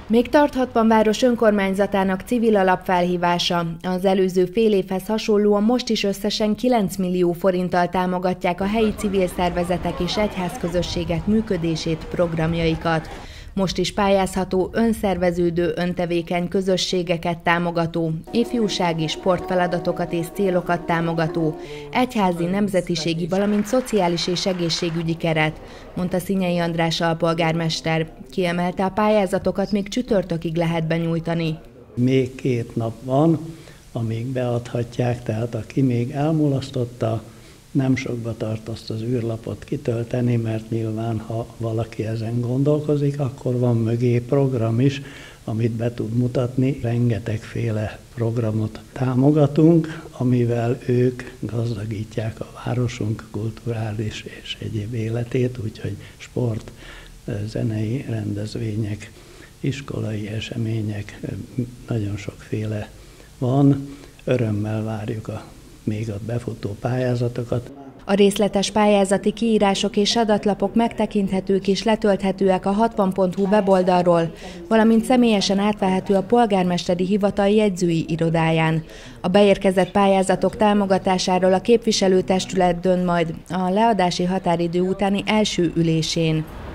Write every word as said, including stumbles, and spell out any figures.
Még tarthatvan város önkormányzatának civil alapfelhívása. Az előző fél évhez hasonlóan most is összesen kilenc millió forinttal támogatják a helyi civil szervezetek és egyházközösségek működését, programjaikat. Most is pályázható önszerveződő, öntevékeny közösségeket támogató, ifjúsági sportfeladatokat és célokat támogató, egyházi, nemzetiségi, valamint szociális és egészségügyi keret, mondta Szinyei András alpolgármester. Kiemelte, a pályázatokat még csütörtökig lehet benyújtani. Még két nap van, amíg beadhatják, tehát aki még elmulasztotta, nem sokba tart azt az űrlapot kitölteni, mert nyilván, ha valaki ezen gondolkozik, akkor van mögé program is, amit be tud mutatni. Rengetegféle programot támogatunk, amivel ők gazdagítják a városunk kulturális és egyéb életét, úgyhogy sport, zenei rendezvények, iskolai események, nagyon sokféle van. Örömmel várjuk a még a befutó pályázatokat. A részletes pályázati kiírások és adatlapok megtekinthetők és letölthetőek a hatvan pont hu weboldalról, valamint személyesen átvehető a polgármesteri hivatal jegyzői irodáján. A beérkezett pályázatok támogatásáról a képviselőtestület dönt majd a leadási határidő utáni első ülésén.